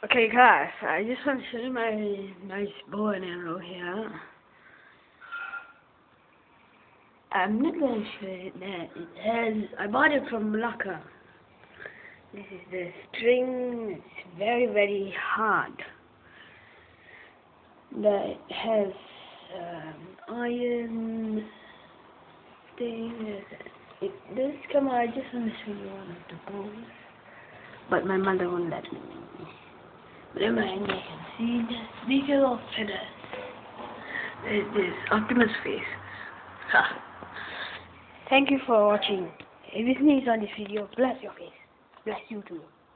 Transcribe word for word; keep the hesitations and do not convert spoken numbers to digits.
Okay guys, I just want to show you my nice bow and arrow here. I'm not going to show you that. It has, I bought it from Malacca. This is the string. It's very very hard. That it has um, iron thing. It does come out. I just want to show you one of the bows, but my mother won't let me. Never mind, you can see the these little feathers. There's this Optimus face. Ha. Thank you for watching. If you sneeze on this video, bless your face. Bless you too.